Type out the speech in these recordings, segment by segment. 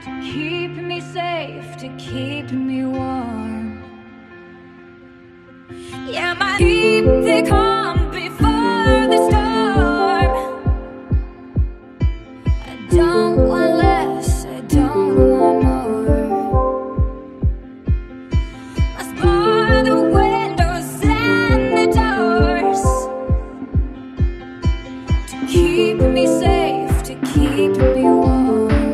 keep me safe, to keep me warm. Yeah, my keep the calm before the storm. I don't want less, I don't want more. Must bar the windows and the doors to keep me safe, to keep me warm.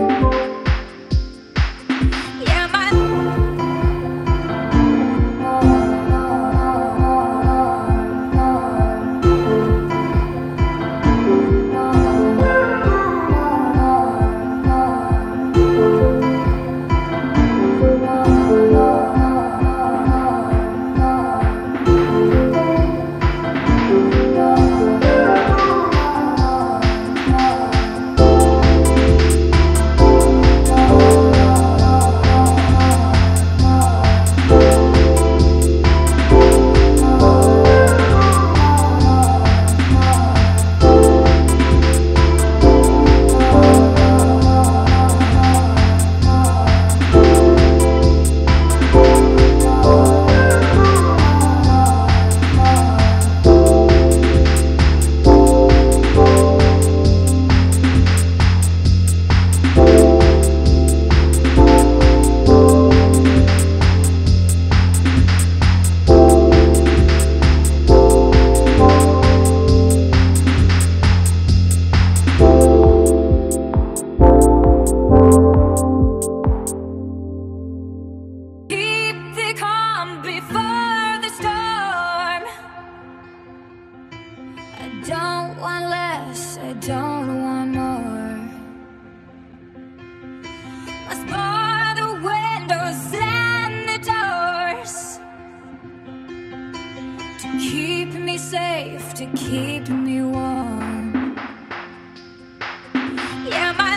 Before the storm, I don't want less, I don't want more. Must bar the windows and the doors to keep me safe, to keep me warm. Yeah, my